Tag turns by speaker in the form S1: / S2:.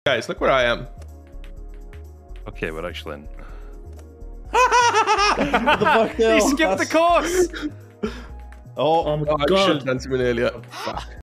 S1: Guys, look where I am.
S2: Okay, we're actually in.
S3: What the fuck?
S4: He skipped the course.
S3: Oh,
S1: I should have done something earlier. Fuck.